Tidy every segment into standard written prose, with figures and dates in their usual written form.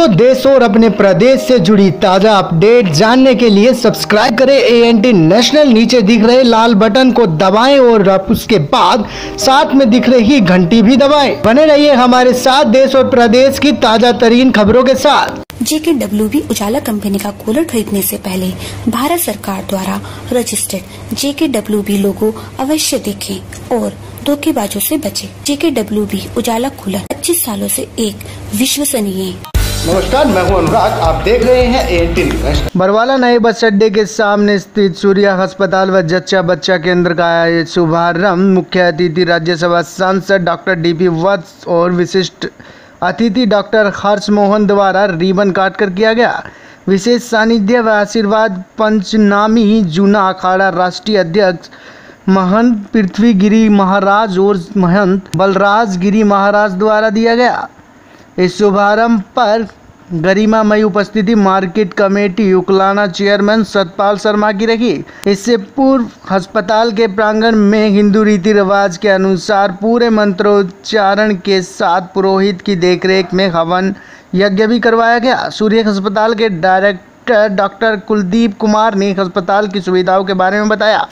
दोस्तों, देश और अपने प्रदेश से जुड़ी ताजा अपडेट जानने के लिए सब्सक्राइब करें एएनटी नेशनल। नीचे दिख रहे लाल बटन को दबाएं और उसके बाद साथ में दिख रही घंटी भी दबाएं। बने रहिए हमारे साथ देश और प्रदेश की ताजा तरीन खबरों के साथ। JKWB उजाला कंपनी का कूलर खरीदने से पहले भारत सरकार द्वारा रजिस्टर्ड JKWB लोगो अवश्य देखें और धोखेबाजों से बचें। JKWB उजाला कूलर 25 सालों से एक विश्वसनीय। नमस्कार, मैं हूं अनुराग, आप देख रहे हैं एएनटी न्यूज़। बरवाला नए बस अड्डे के सामने स्थित सूर्या अस्पताल व जच्चा बच्चा केंद्र का शुभारंभ मुख्य अतिथि राज्यसभा सांसद डॉक्टर DP वत्स और विशिष्ट अतिथि डॉक्टर हर्ष मोहन द्वारा रिबन काटकर किया गया। विशेष सानिध्य व आशीर्वाद पंचनामी जूना अखाड़ा राष्ट्रीय अध्यक्ष महंत पृथ्वीगिरी महाराज और महंत बलराज गिरी महाराज द्वारा दिया गया। इस शुभारंभ पर गरिमामयी उपस्थिति market committee Uklana chairman Satpal Sharma की रही। इससे पूर्व अस्पताल के प्रांगण में हिंदू रीति रिवाज के अनुसार पूरे मंत्रोच्चारण के साथ पुरोहित की देखरेख में हवन यज्ञ भी करवाया गया। सूर्य अस्पताल के डायरेक्टर डॉक्टर कुलदीप कुमार ने अस्पताल की सुविधाओं के बारे में बताया।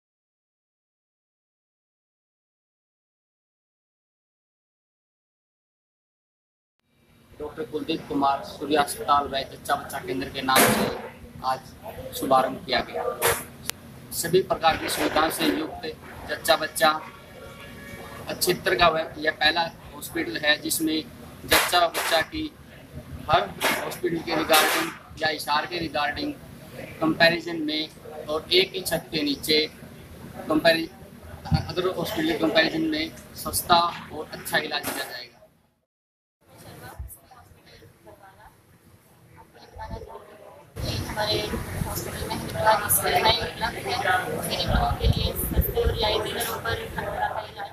डॉक्टर कुलदीप कुमार सूर्या अस्पताल व जच्चा बच्चा केंद्र के नाम से आज शुभारंभ किया गया। सभी प्रकार की सुविधाओं से युक्त जच्चा बच्चा क्षेत्र का यह पहला हॉस्पिटल है जिसमें जच्चा बच्चा की हर हॉस्पिटल के रिगार्डिंग या इशार के रिगार्डिंग कंपैरिजन में और एक ही छत के नीचे अदर हॉस्पिटल के कंपैरिजन में सस्ता और अच्छा इलाज किया जाएगा। हमारे हॉस्पिटल में हिंदुवादी सेवाएं उपलब्ध हैं। गरीब लोगों के लिए सस्ते और रियायती दरों पर हर तरह का इलाज।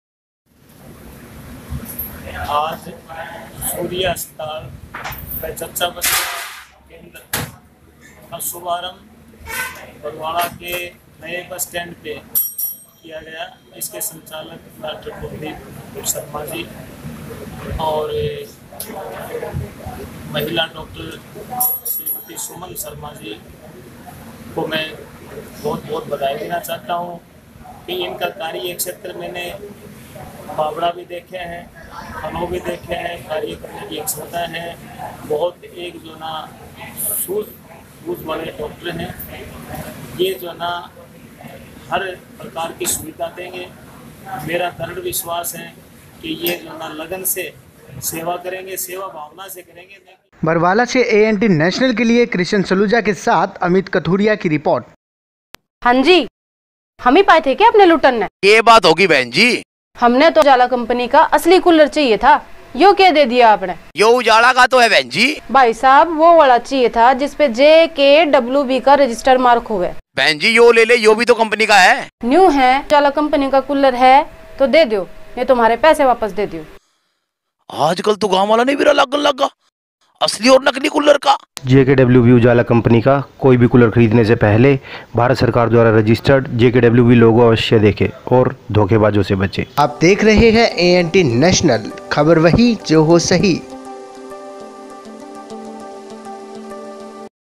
आज सूर्य अस्पताल व जच्चा बच्चा केंद्र का शुभारंभ बरवाड़ा के नए बस स्टैंड पे किया गया। इसके संचालक डॉक्टर कुलदीप शर्मा जी और महिला डॉक्टर श्रीमती सुमन शर्मा जी को मैं बहुत बहुत बधाई देना चाहता हूँ कि इनका कार्य क्षेत्र मैंने बावड़ा भी देखे हैं, फलों भी देखे हैं, कार्य करने की एक क्षमता है। बहुत एक जो ना सूझबूझ वाले डॉक्टर हैं। ये जो ना हर प्रकार की सुविधा देंगे। मेरा दृढ़ विश्वास है कि ये जो ना लगन से सेवा करेंगे, सेवा भावना से करेंगे। बरवाला से एएनटी नेशनल के लिए कृष्ण सलूजा के साथ अमित कथुरिया की रिपोर्ट। हाँ जी, हम ही पाए थे क्या अपने लुटन ने? ये बात होगी बहन जी। हमने तो उजाला कंपनी का असली कूलर चाहिए था, यो क्या दे दिया आपने? यो उजाला का तो है बहन जी। भाई साहब, वो वाला चाहिए था जिसपे JKWB का रजिस्टर मार्क हुए। बहन जी यो ले ले, यो भी तो कंपनी का है। न्यू है, उजाला कंपनी का कूलर है तो दे दो, ये तुम्हारे पैसे वापस दे दो। आजकल तो गाँव वाला नहीं भी लगा असली और नकली कूलर का। JKWB उजाला कंपनी का कोई भी कूलर खरीदने से पहले भारत सरकार द्वारा रजिस्टर्ड JKWB लोगो अवश्य देखें और धोखेबाजों से बचें। आप देख रहे हैं एएनटी नेशनल, खबर वही जो हो सही।